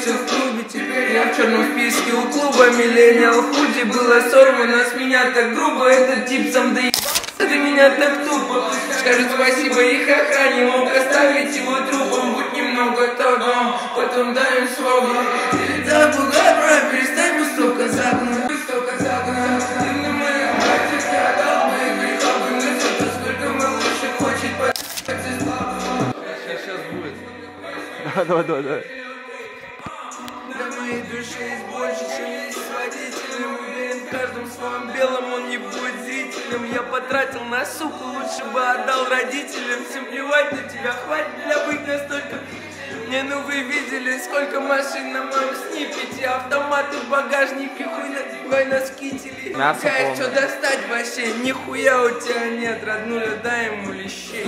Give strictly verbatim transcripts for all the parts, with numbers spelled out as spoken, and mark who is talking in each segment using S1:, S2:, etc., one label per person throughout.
S1: вышел в клубе, теперь я в черном списке у клуба. Миллениал худи было сорвано с меня так грубо. Этот тип сам доебался, ты меня так тупо. Скажет спасибо их охране, мог оставить его трупом. Будь немного трудом, потом дай им свободу. Запугай, брат, перестань жестоко загнуть, жестоко загнуть. Ты на моих братьях, я отдал моих грехов. И мы тут сколько малышек хочет подать из бабы.
S2: Сейчас будет.
S3: Да, да, да, да.
S1: На моей душе есть больше, чем есть с водителем. Уверен, в каждом своем белом он не будет зрителем. Я потратил на суку, лучше бы отдал родителям. Всем плевать на тебя, хватит для быть настолько. Не, ну вы видели, сколько машин на моем снипете. Автоматы в багажнике, хуй надевай на скители.
S3: Мясо
S1: Кайф, что достать вообще, нихуя у тебя нет. Роднуля, дай ему лещей.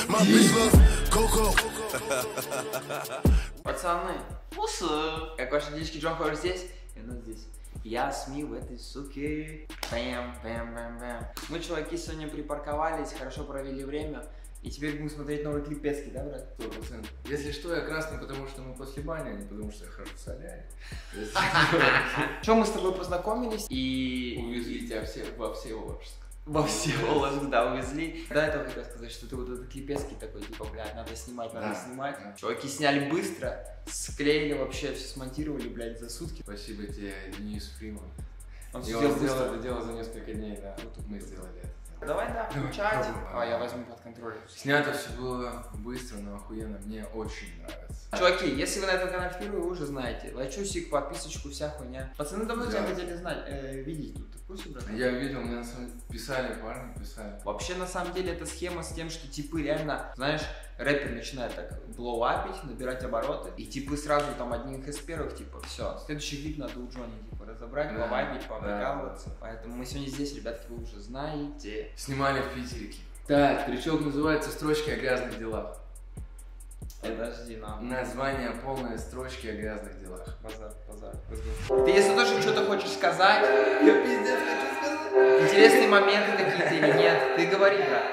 S3: Пацаны, пусы. Как ваши дички, Джон Ховер здесь? И ну здесь. Я СМИ в этой суке. Бэм, бэм, бэм, бэм. Мы, чуваки, сегодня припарковались, хорошо провели время. И теперь будем смотреть новый клип Пески, да, брат?
S2: Сто процентов. Если что, я красный, потому что мы после бани, а не потому что я хорошо соляю.
S3: Что мы с тобой познакомились и...
S2: Увезли тебя все во Всеволожск.
S3: Во Всеволожск, да, увезли. До этого хотел сказать, что ты вот этот клипески такой, типа, блядь, надо снимать, надо
S2: Да,
S3: снимать.
S2: да.
S3: Чуваки сняли быстро, склеили вообще, все смонтировали, блядь, за сутки.
S2: Спасибо тебе, Денис Фриман.
S3: Он
S2: И
S3: все
S2: он
S3: сделал
S2: сделал
S3: быстро.
S2: это дело за несколько дней, да. Вот мы сделали это.
S3: Давай, да, включать.
S2: Давай.
S3: А, я возьму под контроль.
S2: Снято все было быстро, но охуенно. Мне очень нравится.
S3: Чуваки, если вы на этом канале впервые, вы уже знаете. Лайчусик, подписочку, вся хуйня. Пацаны давно
S2: Да.
S3: тебя хотели знать, э, видеть тут. Ты в курсе, брат?
S2: Я видел, мне на самом деле писали, парни писали.
S3: Вообще, на самом деле, это схема с тем, что типы реально, знаешь, рэпер начинает так блоуапить, набирать обороты, и типы сразу там одних из первых, типа, все, следующий клип надо у Джонни, типа, разобрать,
S2: Да,
S3: блоуапить, поприкалываться.
S2: да.
S3: Поэтому мы сегодня здесь, ребятки, вы уже знаете.
S2: Снимали в Питере клип. Так, крючок называется «Строчки о грязных делах».
S3: Подожди, нам.
S2: Название полное «Строчки о грязных делах».
S3: Базар, базар. Ты если тоже что-то хочешь сказать, я пиздец хочу сказать. Интересные моменты какие-то или нет, ты говори, брат.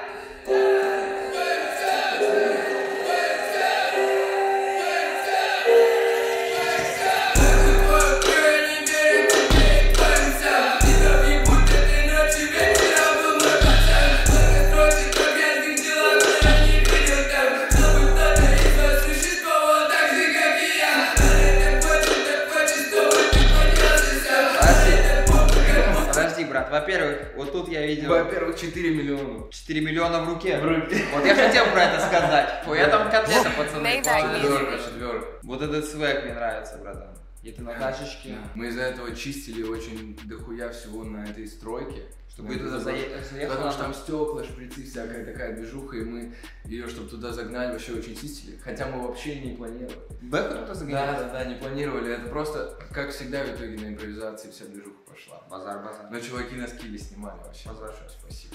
S3: Брат, во-первых, вот тут я видел...
S2: Во-первых, четыре миллиона.
S3: четыре миллиона в руке.
S2: В руке.
S3: Вот я хотел про это сказать. Фу, я там котлета, пацаны.
S2: Четверка, четверка.
S3: Вот этот свек мне нравится, братан. Это на кашечке.
S2: Мы из-за этого чистили очень дохуя всего на этой стройке.
S3: Чтобы туда заехать.
S2: Потому что там стекла, шприцы, всякая такая движуха, и мы ее, чтобы туда загнали, вообще очень чистили. Хотя мы вообще не планировали.
S3: Бэк кто-то загонял?
S2: Да, да, да, не планировали. Это просто, как всегда, в итоге на импровизации вся движуха пошла.
S3: Базар, базар.
S2: Но чуваки на скилле снимали вообще.
S3: Базар.
S2: Большое спасибо.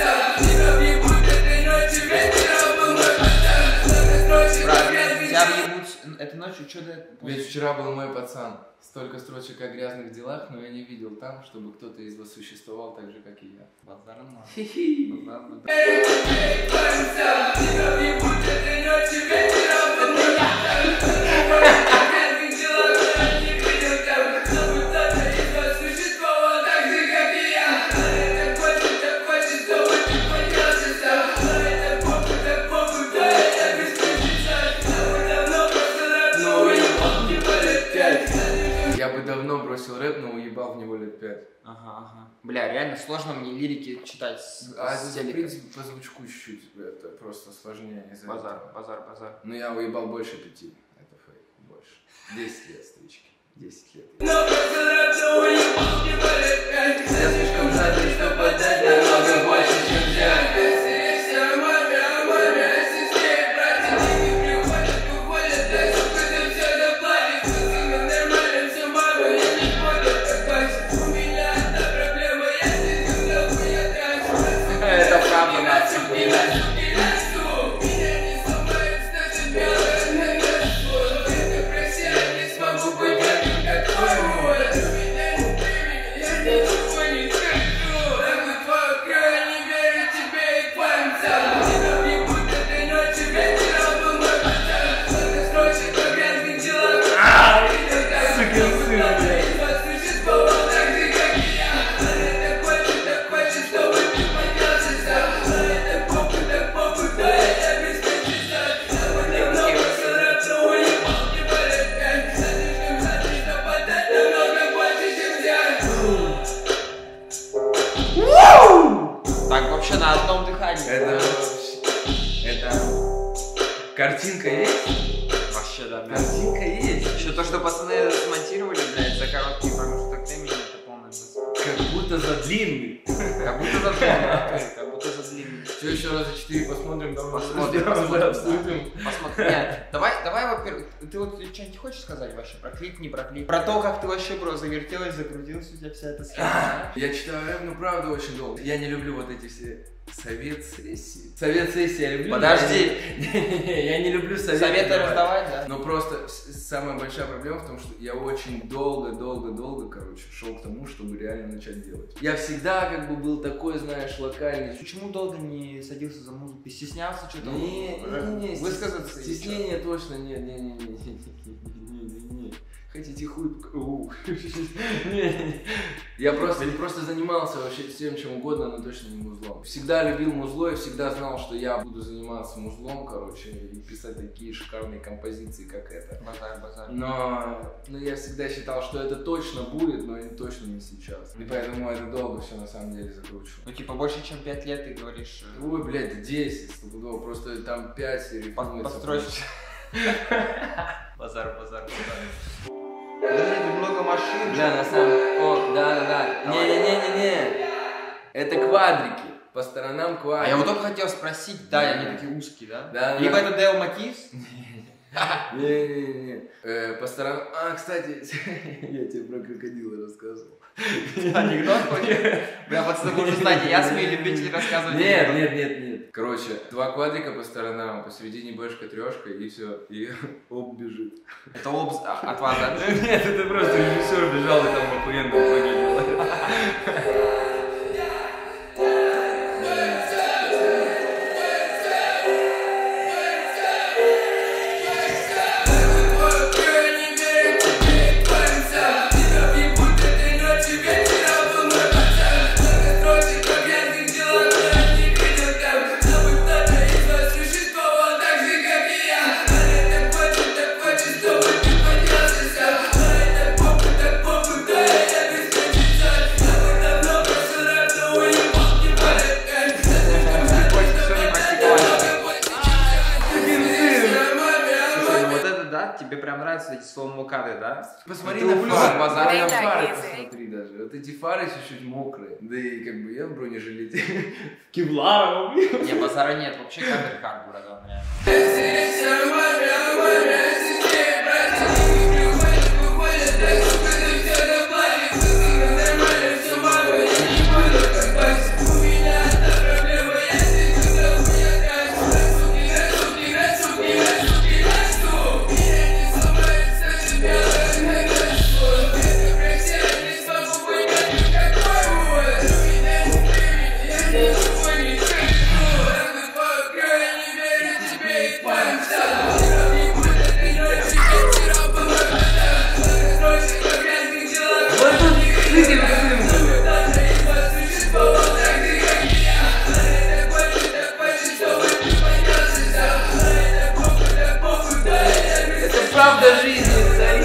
S3: Брат, тебя въебут этой ночью, что ты...
S2: Ведь вчера был мой пацан. Столько строчек о грязных делах, но я не видел там, чтобы кто-то из вас существовал так же, как и я.
S3: Базар, ну.
S2: Хи-хи.
S3: Базар, базар.
S2: Я бы давно бросил рэп, но уебал в него лет пять.
S3: Ага, ага. Бля, реально сложно мне лирики читать с,
S2: А
S3: с
S2: это, в
S3: телека.
S2: принципе, по звучку чуть-чуть, это просто сложнее из-за
S3: Базар,
S2: этого.
S3: базар, базар.
S2: Но я уебал больше пяти. Это фейк, больше. Десять лет, старички. Десять лет.
S3: Я слишком жадный, чтобы дать намного больше, чем взять. Это правда, нахуй. то, что пацаны смонтировали, блядь, за короткий промежуток времени, это полная засада.
S2: Как будто за длинный.
S3: Как будто за длинный, как будто за длинный.
S2: Что, еще раза четыре посмотрим, там
S3: Посмотрим,
S2: посмотрим,
S3: посмотрим. Посмотрим. Нет, давай, давай, во-первых, ты вот что-нибудь хочешь сказать вообще про клип, не про клип? Про то, как ты вообще, бро, завертелась, закрутилась у тебя вся эта схема.
S2: Я читаю рэп, ну правда очень долго. Я не люблю вот эти все совет-сессии. Совет-сессии я люблю.
S3: Подожди.
S2: Не-не-не, я не люблю советы.
S3: Советы раздавать, да?
S2: Но просто самая большая проблема в том, что я очень долго-долго-долго, короче, шел к тому, чтобы реально начать делать. Я всегда как бы был такой, знаешь, локальный.
S3: Почему долго не садился за музыку? Ты стеснялся что-то?
S2: Не-не-не,
S3: высказаться?
S2: Стеснения точно нет, не-не-не. Хотите хуй? Я просто, просто занимался вообще всем чем угодно, но точно не музлом. Всегда любил музло и всегда знал, что я буду заниматься музлом, короче, и писать такие шикарные композиции, как это.
S3: Базар, базар.
S2: Но, но я всегда считал, что это точно будет, но точно не сейчас. И поэтому это долго все на самом деле закручиваю.
S3: Ну типа больше чем пять лет ты говоришь.
S2: Ой, блядь, десять, стопудово, просто там пять и
S3: построить. Базар, базар, базар. Подожди, тут много машин.
S2: Да, на самом деле. О, да, да, да. Не-не-не-не-не. Это квадрики. По сторонам квадрики.
S3: А я вот только хотел спросить, да, они такие узкие, да?
S2: Да.
S3: Либо это Део Матис?
S2: Не-не-не. По сторонам. А, кстати, я тебе про крокодила рассказывал.
S3: Анекдот хочешь? Бля, пацаны, вы уже знаете, я смею любителей рассказывать.
S2: Нет, нет, нет, нет. Короче, два квадрика по сторонам, посередине бэшка, трешка, и все. И оп бежит.
S3: Это оп от вас, да?
S2: Нет, это просто режиссер бежал и там охуенно выглядел.
S3: Тебе прям нравятся эти сломанные кадры, да?
S2: Посмотри на фары, базар, на фары посмотри даже. Вот эти фары чуть-чуть мокрые. Да и как бы я в бронежилете. Кевларовым.
S3: Не, базара нет, вообще кадр как, братан, реально.
S1: Правда жизни, цари.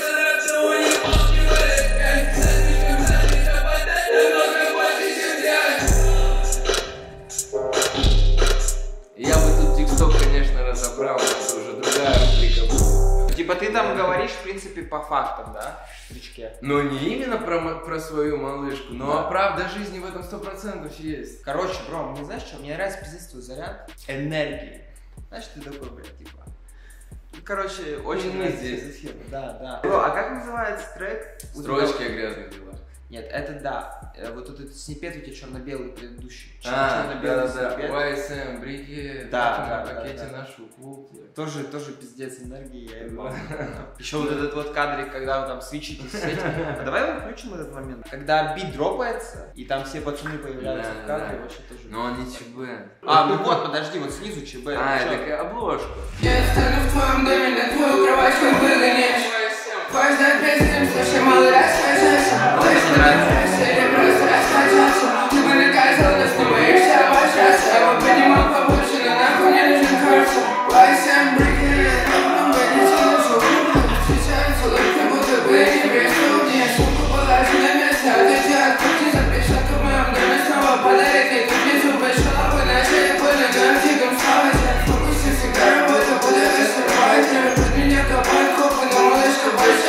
S2: Я бы тут тикток, конечно, разобрал, но это уже другая рубрика.
S3: Типа ты там говоришь, в принципе, по фактам, да, в стричке?
S2: Но не именно про, про свою малышку, но
S3: Да.
S2: правда жизни в этом сто процентов есть.
S3: Короче, бро, мне знаешь что? Мне нравится пиздец твой заряд энергии. Знаешь, ты такой, блядь, типа... Короче, очень
S2: мы
S3: нравится
S2: здесь.
S3: эта схема. Да, да. Бро, а как называется трек?
S2: Строчки о грязных делах.
S3: Нет, это да. Э, Вот этот снипет у тебя черно-белый предыдущий.
S2: А,
S3: Черно-белый
S2: да, да,
S3: снипет.
S2: уай эс эм, бригет,
S3: Да,
S2: на
S3: да, да,
S2: пакете
S3: да.
S2: нашу куклу.
S3: Тоже, тоже пиздец энергии, я его. Еще вот этот вот кадрик, когда он там свечит и светит. А давай его включим этот момент. Когда бит дропается, и там все пацаны появляются
S2: Да,
S3: в кадре,
S2: да.
S3: вообще тоже.
S2: Но он не ЧБ.
S3: А, ну вот, подожди, вот снизу ЧБ.
S2: А,
S3: ну чё?
S2: это обложка.
S1: Я стану в твоем доме, на твою кровать как выгонишь. Каждая песня, слушай, малый расскажешься. Точно нравится, или просто расскажешься. Ты бы наказал, но что боишься обожаться. Я бы понимал побольше, но нахуй не нужен карта. Вайс эм бригет, много не тяну. Встречаются лучше, будто бы не пришел. Мне сумку положи на место, отойди от пути. Запрещен к моему доме, снова подарит. И тут внизу большой лапы на шее, больно графиком славать. Фокусе всегда работа, буду высыпать. Под меня копать копы, но малышка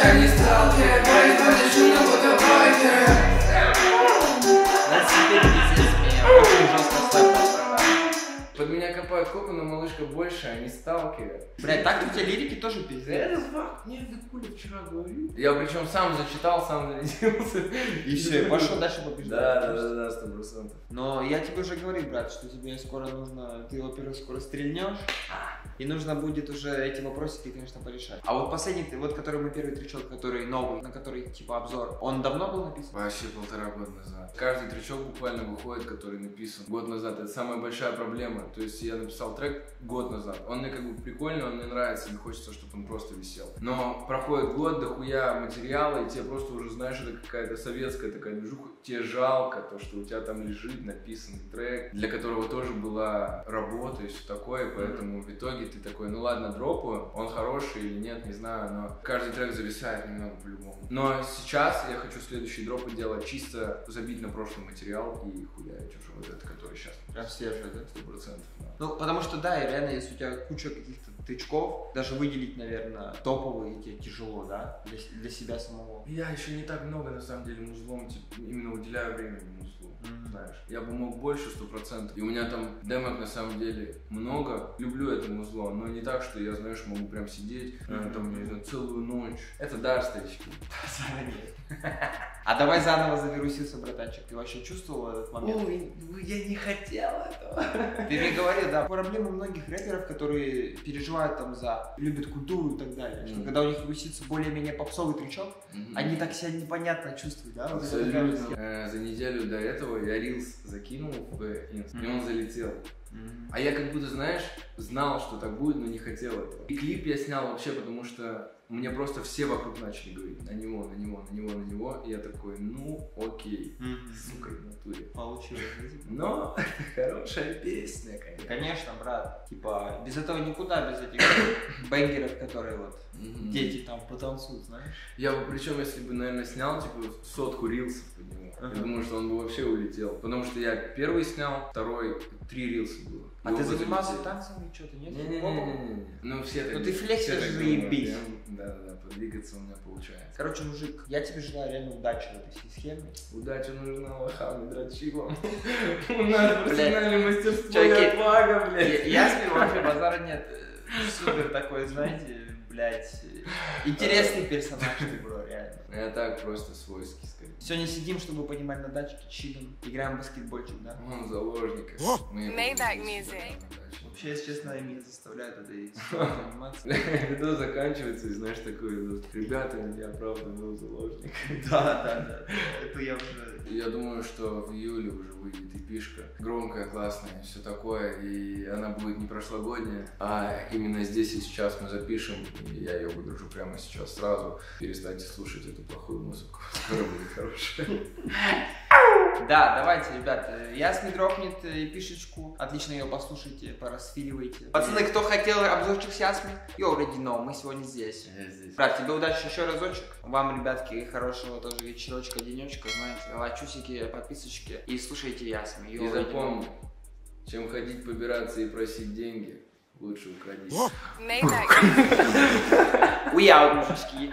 S1: больше не сталкер. Борис будет шумно, будто байкер.
S3: Вот теперь пиздец меня очень жестко ставят.
S2: Под меня копают копы, но малышка больше, а не сталкеры.
S3: Блядь, так у тебя лирики тоже пиздец.
S2: Это факт. Нет, ты Коля вчера говорил. Я причем сам зачитал, сам зарядился.
S3: И все, и пошел дальше побеждать.
S2: Да, да, да, да, сто процентов.
S3: Но я тебе уже говорил, брат, что тебе скоро нужно, ты, во-первых, скоро стрельнешь, и нужно будет уже эти вопросики, конечно, порешать. А вот последний, вот который мы первый тречок, который новый, на который типа обзор, он давно был написан?
S2: Вообще полтора года назад. Каждый тречок буквально выходит, который написан год назад. Это самая большая проблема. То есть я написал трек год назад. Он мне как бы прикольный, он мне нравится, не хочется, чтобы он просто висел. Но проходит год, дохуя материала, и тебе просто уже, знаешь, это какая-то советская такая движуха. Тебе жалко то, что у тебя там лежит написанный трек, для которого тоже была работа и все такое, поэтому в итоге ты такой, ну ладно, дропаю, он хороший или нет, не знаю, но каждый трек зависает немного по-любому. Но сейчас я хочу следующие дропы делать, чисто забить на прошлый материал и хуярить уже вот это, который сейчас.
S3: Прям свежий, да?
S2: Сто процентов, да.
S3: Ну, потому что, да, и реально, если у тебя куча каких-то тычков, даже выделить, наверное, топовые тебе тяжело, да, для, для себя самого.
S2: Я еще не так много, на самом деле, музлом, типа, именно уделяю времени музлу, mm-hmm. знаешь. Я бы мог больше, сто процентов. И у меня там демок, на самом деле, много. Люблю это музло, но не так, что я, знаешь, могу прям сидеть, mm-hmm. там, не знаю, целую ночь. Это дар, старички.
S3: А давай заново завирусился, братанчик. Ты вообще чувствовал этот момент?
S2: Ой, я не хотел этого.
S3: Переговорил, да. Проблема многих рэперов, которые переживают там за, любят культуру и так далее, что когда у них висится более-менее попсовый тречок, они так себя непонятно чувствуют, да?
S2: Абсолютно. За неделю до этого я рилс закинул в инст, и он залетел. Mm-hmm. А я как будто, знаешь, знал, что так будет, но не хотел этого. И клип я снял вообще, потому что мне просто все вокруг начали говорить на него, на него, на него, на него. И я такой, ну окей, mm-hmm. сука, в натуре.
S3: Получилось.
S2: Но хорошая песня, конечно.
S3: Конечно, брат. Типа, без этого никуда, без этих бэнгеров, которые вот mm-hmm. дети там потанцуют, знаешь.
S2: Я бы, причем, если бы, наверное, снял, типа, сотку рилсов под него, uh-huh. я думаю, что он бы вообще улетел. Потому что я первый снял, второй, три рилса было.
S3: А ты занимался танцами, что-то, нет?
S2: Не-не-не. Ну, все так.
S3: Ну, ты флексишь же и бить.
S2: Да-да-да, подвигаться у меня получается.
S3: Короче, мужик, я тебе желаю реально удачи в этой всей схеме.
S2: Удача нужна лохам и дрочилам. У нас профессиональное мастерство и отвага, блядь.
S3: Ясми вообще базара нет. Супер такой, знаете, блядь, интересный персонаж ты, бро, реально.
S2: Я так просто свойский, скорее.
S3: Сегодня сидим, чтобы понимать на дачке, чилим, играем в баскетбольчик, да?
S2: Он заложник.
S4: Maybach music.
S3: Вообще, если честно, меня заставляют этой заниматься.
S2: Видос заканчивается, и знаешь, такой, ребята, я правда был заложник.
S3: Да, да, да, это я уже...
S2: Я думаю, что в июле уже выйдет эпишка. Громкая, классная, все такое. И она будет не прошлогодняя, а именно здесь и сейчас мы запишем. И я ее выгружу прямо сейчас сразу. Перестаньте слушать эту плохую музыку. Скоро будет хорошая.
S3: Да, давайте, ребята, Ясми дропнет эпишечку. Отлично ее послушайте, порасфиливайте. Пацаны, кто хотел обзорчик с Ясми, you already know, мы сегодня здесь.
S2: здесь.
S3: Брат, тебе удачи еще разочек. Вам, ребятки, хорошего тоже вечерочка, денечка, знаете, лайчусики, подписочки. И слушайте Ясми.
S2: И запомни, чем ходить, побираться и просить деньги, лучше украдить.
S3: We out, мужички.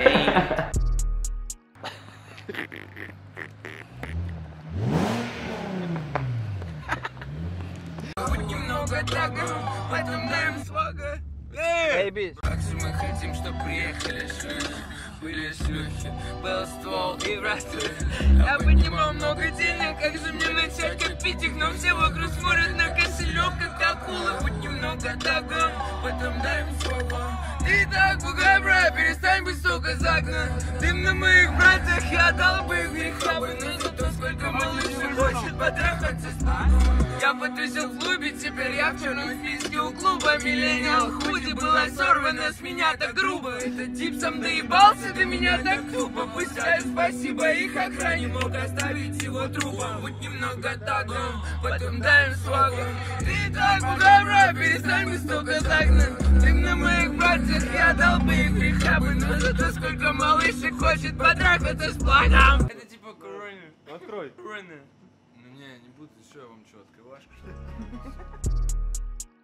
S1: Немного тага, потом даем свага.
S3: Эй,
S1: как же мы хотим, чтоб приехали шлюхи, были шлюхи, был ствол и растут. Я поднимал много денег, как же мне начать копить их, но все вокруг смотрят на кошелек, как акулы. Будь немного тагом, потом даем свага. Ты так пугай, брат, перестань быть, сука, загнан. Дым на моих братьях, я дал бы их греха бы, но зато сколько малышек хочет потрахаться с нами. Я потусил в клубе, теперь я в черном списке у клуба. Миллениал худи была сорвана с меня так грубо. Этот тип сам доебался до меня так тупо. Пускай спасибо их охране, мог оставить его трупом. Будь немного тагом, потом даем свагом. Ты так пугай, брат, перестань быть, сука, загнан. Дым на моих братьях, я дал бы их греха бы, но зато сколько малышек хочет потрахаться с планом. Это типа корона. Открой. Корона.
S2: Ну не, не буду, что я вам что, открывашка что ли?